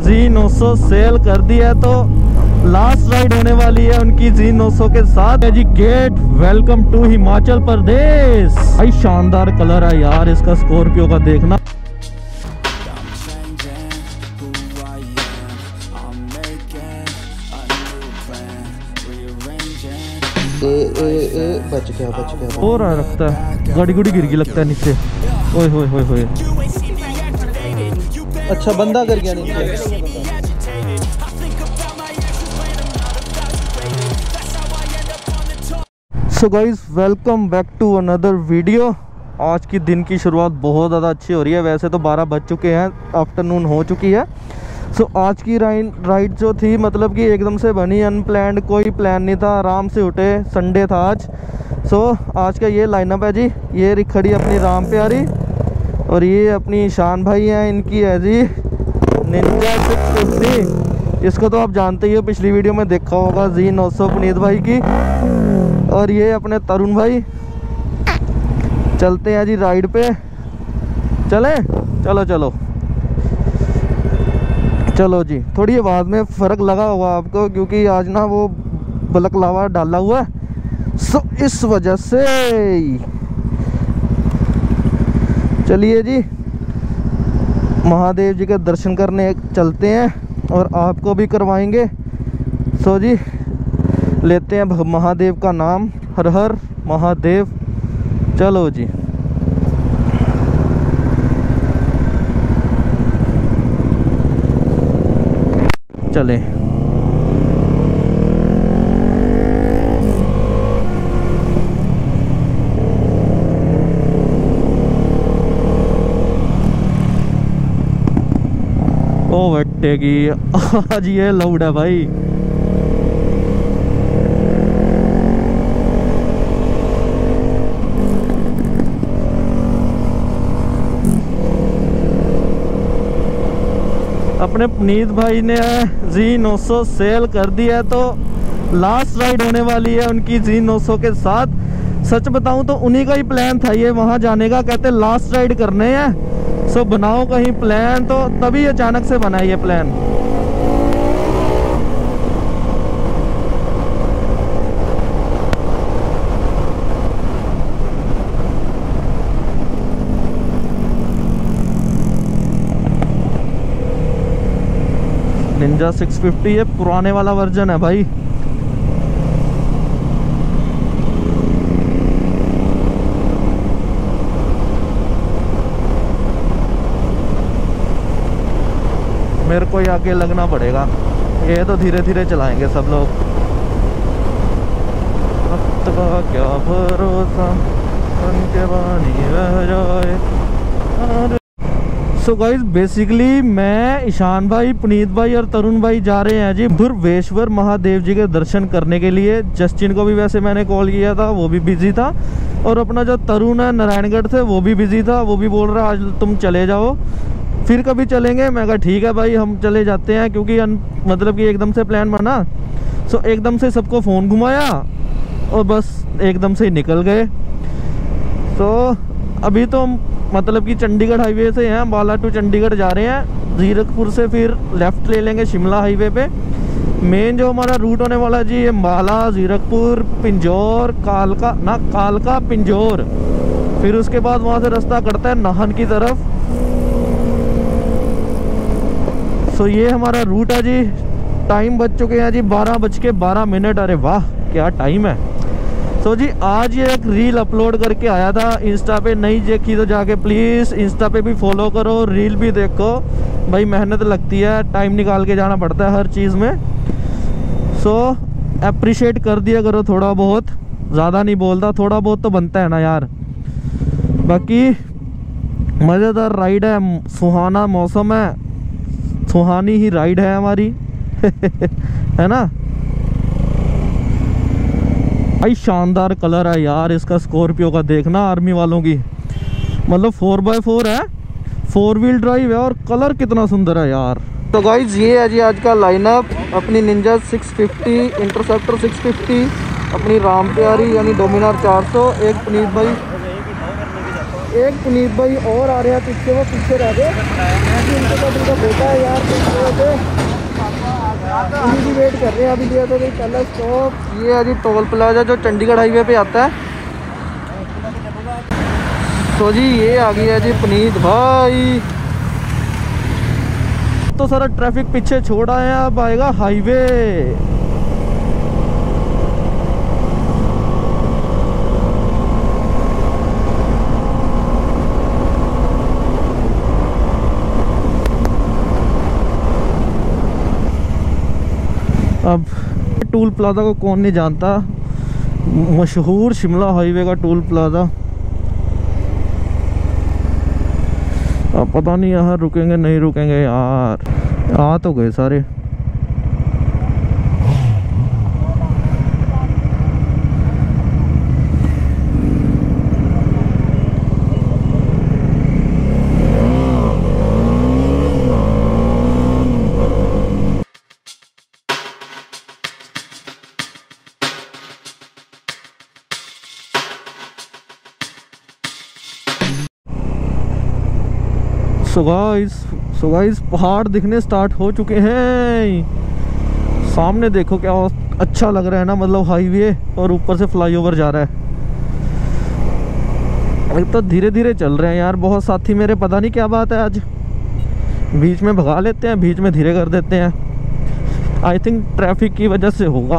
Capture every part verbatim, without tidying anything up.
जी नौ सौ सेल कर दिया है, तो लास्ट राइड होने वाली है उनकी जी नौ सौ के साथ। जी get welcome to Himachal Pradesh. भाई शानदार कलर है यार इसका स्कॉर्पियो का, देखना। ए, ए, ए, बच गया बच गया और रखता है, गाड़ी गुड़ी गिर गई लगता है नीचे। ओए होए होए होए। अच्छा बंदा कर गया नीचे। So guys welcome back to another video. आज की दिन की शुरुआत बहुत ज़्यादा अच्छी हो रही है। वैसे तो बारह बज चुके हैं, आफ्टरनून हो चुकी है। सो so, आज की राइड राइड जो थी मतलब कि एकदम से बनी, अनप्लैंड, कोई प्लान नहीं था, आराम से उठे, संडे था आज। सो so, आज का ये लाइनअप है जी। ये खड़ी अपनी राम प्यारी, और ये अपनी शान भाई हैं, इनकी है जी निंजा सिक्स फिफ्टी। इसको तो आप जानते ही हो, पिछली वीडियो में देखा होगा, जी नौ सौ पुनीत भाई की। और ये अपने तरुण भाई। चलते हैं जी राइड पे, चले चलो चलो चलो जी। थोड़ी आवाज़ में फ़र्क लगा होगा आपको, क्योंकि आज ना वो बलकलावा डाला हुआ है, सो इस वजह से। चलिए जी महादेव जी के दर्शन करने चलते हैं, और आपको भी करवाएंगे। सो जी लेते हैं महादेव का नाम, हर हर महादेव। चलो जी चले। ओ बट्टेगी आज ये लाउड है भाई। अपने पुनीत भाई ने जी नौ सौ सेल कर दिया है, तो लास्ट राइड होने वाली है उनकी जी नौ सौ के साथ। सच बताऊं तो उन्हीं का ही प्लान था ये वहां जाने का, कहते लास्ट राइड करने हैं, सो बनाओ कहीं प्लान। तो तभी अचानक से बना ये प्लान। निंजा सिक्स फिफ्टी, ये पुराने वाला वर्जन है भाई। मेरे को ही आगे लगना पड़ेगा, ये तो धीरे धीरे चलाएंगे सब लोग। वक्त का क्या भरोसा, बन के पानी रह जाए। सो गाइज बेसिकली मैं, ईशान भाई, पुनीत भाई और तरुण भाई जा रहे हैं जी धुर्वेश्वर महादेव जी के दर्शन करने के लिए। जस्टिन को भी वैसे मैंने कॉल किया था, वो भी बिजी था, और अपना जो तरुण है नारायणगढ़ से, वो भी बिजी था। वो भी बोल रहा है आज तुम चले जाओ, फिर कभी चलेंगे। मैं कहा ठीक है भाई हम चले जाते हैं, क्योंकि मतलब कि एकदम से प्लान बना। सो एकदम से सबको फ़ोन घुमाया और बस एकदम से ही निकल गए। सो अभी तो मतलब कि चंडीगढ़ हाईवे से हैं, बाला टू चंडीगढ़ जा रहे हैं। जीरकपुर से फिर लेफ़्ट ले लेंगे शिमला हाईवे पे। मेन जो हमारा रूट होने वाला है जी, ये बाला, जीरकपुर, पिंजौर, कालका ना कालका पिंजौर, फिर उसके बाद वहाँ से रास्ता कटता है नाहन की तरफ। सो ये हमारा रूट है जी। टाइम बज चुके हैं जी बारह बज के बारह मिनट। अरे वाह क्या टाइम है। तो जी आज ये एक रील अपलोड करके आया था इंस्टा पे, नहीं देखी तो जाके प्लीज़ इंस्टा पे भी फॉलो करो, रील भी देखो भाई। मेहनत लगती है, टाइम निकाल के जाना पड़ता है हर चीज़ में। सो अप्रिशिएट कर दिया करो थोड़ा बहुत, ज़्यादा नहीं बोलता, थोड़ा बहुत तो बनता है ना यार। बाकी मज़ेदार राइड है, सुहाना मौसम है, सुहानी ही राइड है हमारी है ना भाई। शानदार कलर है यार इसका स्कॉर्पियो का, देखना आर्मी वालों की, मतलब फोर बाय फोर है, फोर व्हील ड्राइव है, और कलर कितना सुंदर है यार। तो गाइज ये है जी आज का लाइनअप। अपनी Ninja six fifty, interceptor six fifty, अपनी राम प्यारी यानी डोमिनार चार सौ, एक पुनीत भाई, एक पुनीत भाई और आ रहे हैं पीछे, वो पीछे रह गए, उनके साथ उनका बेटा है यार। वेट कर रहे हैं। अभी लिया था भाई पहला स्टॉप ये है जी टोल प्लाजा जो चंडीगढ़ हाईवे पे आता है। तो जी ये आ गई है जी पुनीत भाई। तो सारा ट्रैफिक पीछे छोड़ा है, अब आएगा हाईवे। अब टोल प्लाजा को कौन नहीं जानता, मशहूर शिमला हाईवे का टोल प्लाजा। अब पता नहीं यहाँ रुकेंगे नहीं रुकेंगे यार। आ तो गए सारे। सो गाइस सो गाइस पहाड़ दिखने स्टार्ट हो चुके हैं। सामने देखो क्या अच्छा लग रहा है ना, मतलब हाईवे और ऊपर से फ्लाईओवर जा रहा है। एक तो धीरे धीरे चल रहे हैं यार बहुत साथी मेरे, पता नहीं क्या बात है आज। बीच में भगा लेते हैं, बीच में धीरे कर देते हैं। आई थिंक ट्रैफिक की वजह से होगा।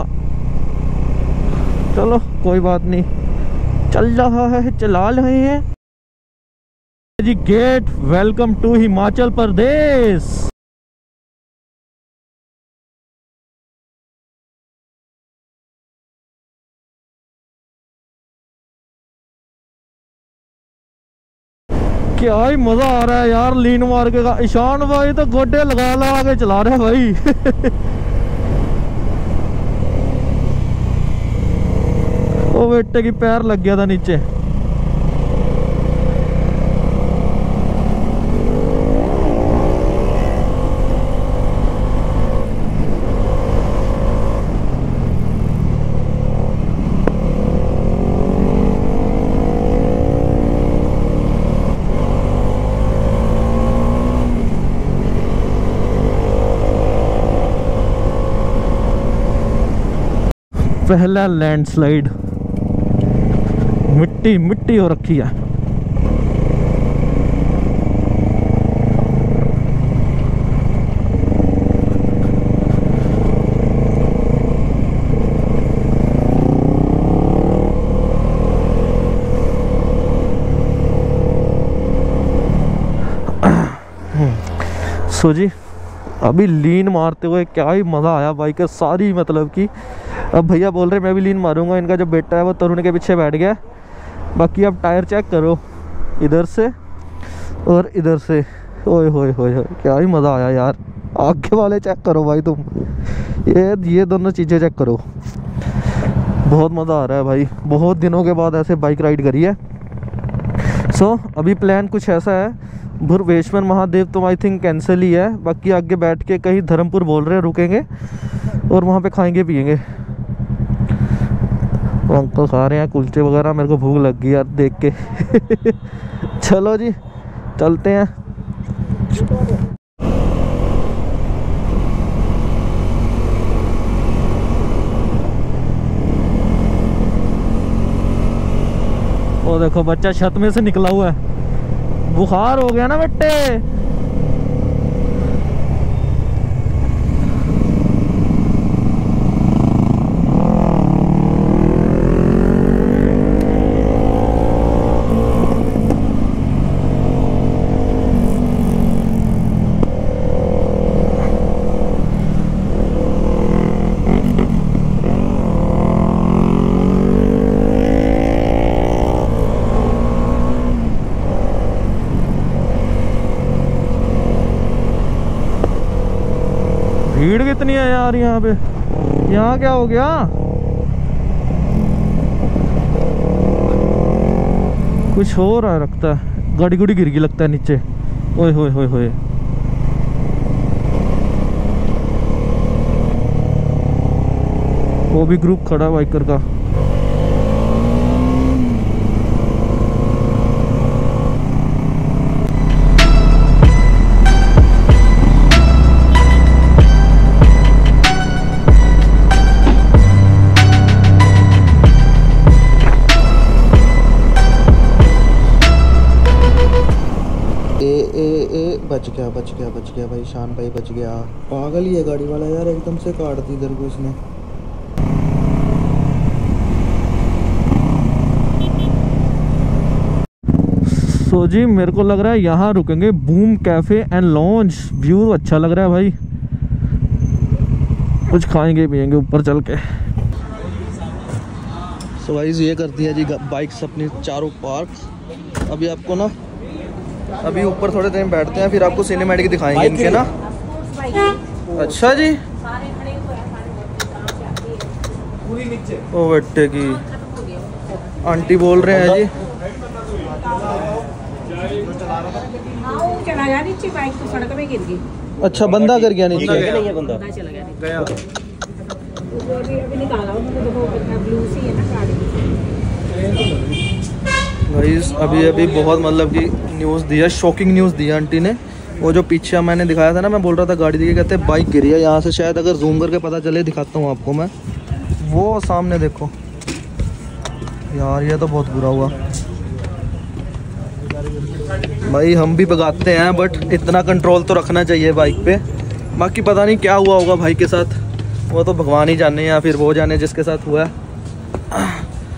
चलो कोई बात नहीं, चल रहा है चला रहे हैं जी। Get welcome to Himachal Pradesh. क्या ही मजा आ रहा है यार लीन मार के का। ईशान भाई तो गोडे लगा लगा के चला रहे हैं भाई। ओ बेटे की पैर लग गया था नीचे। पहला लैंडस्लाइड, मिट्टी मिट्टी हो रखी है। सो जी अभी लीन मारते हुए क्या ही मज़ा आया बाइक का सारी, मतलब कि अब भैया बोल रहे मैं भी लीन मारूंगा। इनका जो बेटा है वो तरुण के पीछे बैठ गया। बाकी अब टायर चेक करो इधर से और इधर से। ओए होए होए क्या ही मज़ा आया यार। आगे वाले चेक करो भाई तुम, ये ये दोनों चीज़ें चेक करो। बहुत मज़ा आ रहा है भाई, बहुत दिनों के बाद ऐसे बाइक राइड करी है। सो so, अभी प्लान कुछ ऐसा है, भुरवेश्वर महादेव तो आई थिंक कैंसिल ही है। बाकी आगे बैठ के कहीं धर्मपुर बोल रहे हैं रुकेंगे और वहाँ पे खाएंगे पियेंगे। तो अंकल खा रहे हैं कुलचे वगैरह, मेरे को भूख लग गई यार देख के। चलो जी चलते हैं। वो देखो बच्चा छत में से निकला हुआ है, बुखार हो गया ना बेटे। भीड़ कितनी है यार यहाँ पे। यहाँ क्या हो गया, कुछ हो रहा है लगता है। गाड़ी गुड़ी गिर गई लगता है नीचे। ओए होए होए होए वो भी ग्रुप खड़ा बाइकर का। गया बच गया बच गया भाई, ईशान भाई बच गया। पागल ही है गाड़ी वाला यार, एकदम से काट दी इधर को इसने। तो जी मेरे को लग रहा है यहाँ रुकेंगे, Boom cafe and lounge. View अच्छा लग रहा है भाई, कुछ खाएंगे पिएंगे ऊपर चल के। सो so गाइस ये कर दिया जी बाइक्स अपनी चारों पार्क। अभी आपको ना अभी ऊपर थोड़े टाइम बैठते हैं, फिर आपको सिनेमैटिक दिखाएंगे इनके ना। अच्छा जी, ओ बेटे की आंटी बोल रहे हैं जी। चला गया नीचे, बाइक तो सड़क में गिर गई। अच्छा बंदा कर गया नीचे, बंदा चला गया गया अभी अभी निकाला उन्होंने, देखो कितना ब्लू सी है ना गाड़ी। गाइस अभी अभी बहुत मतलब कि न्यूज़ दिया, शॉकिंग न्यूज़ दिया आंटी ने। वो जो पीछे मैंने दिखाया था ना, मैं बोल रहा था गाड़ी दिखे, कहते बाइक गिरी है यहाँ से, शायद अगर जूम करके पता चले दिखाता हूँ आपको मैं। वो सामने देखो यार, ये तो बहुत बुरा हुआ भाई। हम भी भगाते हैं बट इतना कंट्रोल तो रखना चाहिए बाइक पे। बाकी पता नहीं क्या हुआ होगा भाई के साथ, वो तो भगवान ही जाने या फिर वो जाने जिसके साथ हुआ है।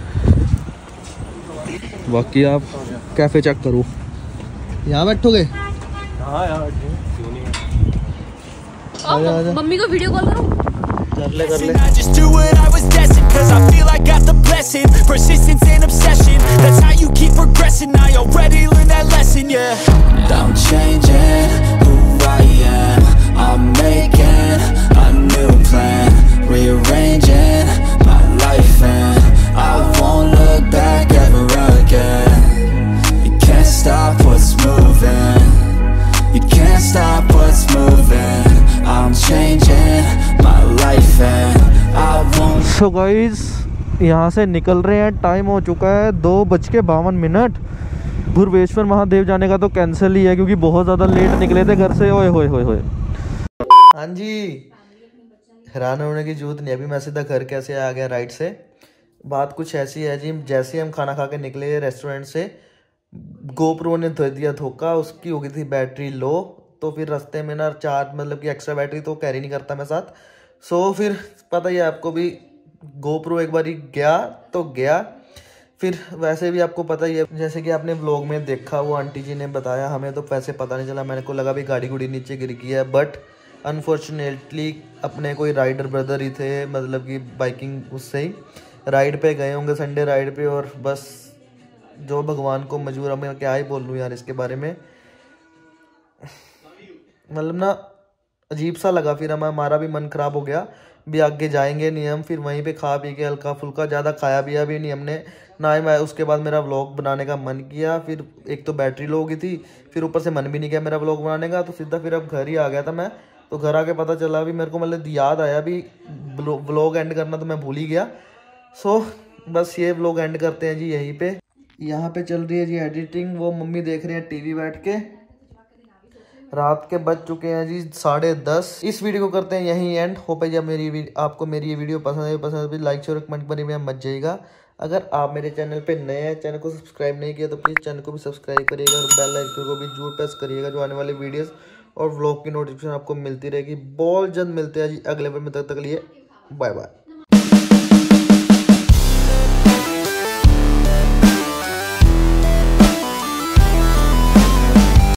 बाकी आप कैफे चेक करो, यहाँ बैठोगे? हाँ यार क्यों नहीं, आजा आजा, मम्मी को वीडियो कॉल करूं? कर ले कर ले। I just do what I was destined, cause I feel I got the blessing. Persistence and obsession, that's how you keep progressing. I already learned that lesson, yeah. I'm changing who I am, I'm making a new plan, rearranging my life and I won't look back ever again. You can't stop what's moving, you can't stop what's moving. I'm changing my life and I won't. So guys यहाँ से निकल रहे हैं, time हो चुका है दो बज के बावन मिनट। भुवनेश्वर महादेव जाने का तो कैंसिल ही है क्योंकि बहुत ज़्यादा लेट निकले थे घर से। ओए होए होए होए। हाँ जी, हैरान होने की जरूरत नहीं, अभी मैं सीधा घर कैसे आ गया राइट से। बात कुछ ऐसी है जी, जैसे हम खाना खा के निकले रेस्टोरेंट से, गोप्रो ने धो दिया धोखा, उसकी हो गई थी बैटरी लो। तो फिर रास्ते में ना चार्ज मतलब कि एक्स्ट्रा बैटरी तो कैरी नहीं करता मैं साथ। सो फिर पता ही है आपको भी, गोप्रो एक बार गया तो गया। फिर वैसे भी आपको पता ही है, जैसे कि आपने व्लॉग में देखा, वो आंटी जी ने बताया, हमें तो पैसे पता नहीं चला। मैंने को लगा भी गाड़ी गुड़ी नीचे गिर गई है, बट अनफॉर्चुनेटली अपने कोई राइडर ब्रदर ही थे, मतलब कि बाइकिंग उससे ही राइड पे गए होंगे, संडे राइड पे। और बस जो भगवान को मंजूर, मैं क्या ही बोल लूँ यार इसके बारे में, मतलब ना अजीब सा लगा। फिर हमें हमारा भी मन ख़राब हो गया भी, आगे जाएंगे नहीं हम। फिर वहीं पे खा पी के हल्का फुल्का, ज़्यादा खाया पिया भी नहीं हमने ना ही। मैं उसके बाद मेरा व्लॉग बनाने का मन किया, फिर एक तो बैटरी लो हो गई थी, फिर ऊपर से मन भी नहीं किया मेरा व्लॉग बनाने का। तो सीधा फिर अब घर ही आ गया था मैं। तो घर आके पता चला भी, मेरे को मतलब याद आया भी व्लॉग एंड करना तो मैं भूल ही गया। सो बस ये व्लॉग एंड करते हैं जी यहीं पे। यहाँ पे चल रही है जी एडिटिंग, वो मम्मी देख रहे हैं टीवी बैठ के। रात के बज चुके हैं जी साढ़े दस। इस वीडियो को करते हैं यहीं एंड। होप है जब मेरी आपको मेरी ये वीडियो पसंद है, पसंद है लाइक शेयर कमेंट पर भी मत जाइएगा। अगर आप मेरे चैनल पे नए हैं, चैनल को सब्सक्राइब नहीं किया तो प्लीज़ चैनल को भी सब्सक्राइब करिएगा और बेल आइकन को भी जरूर प्रेस करिएगा, जो आने वाले वीडियोस और व्लॉग की नोटिफिकेशन आपको मिलती रहेगी। बहुत जल्द मिलते हैं जी अगले वीडियो में, तब तक के लिए बाय बाय।